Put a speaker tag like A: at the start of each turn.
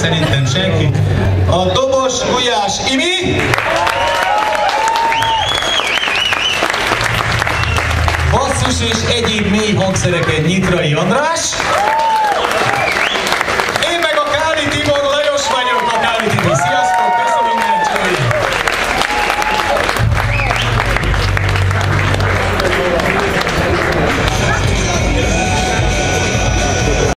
A: szerintem senki. A dobos Gulyás Imi. Basszus és egyéb mély hangszereken Nyitrai András.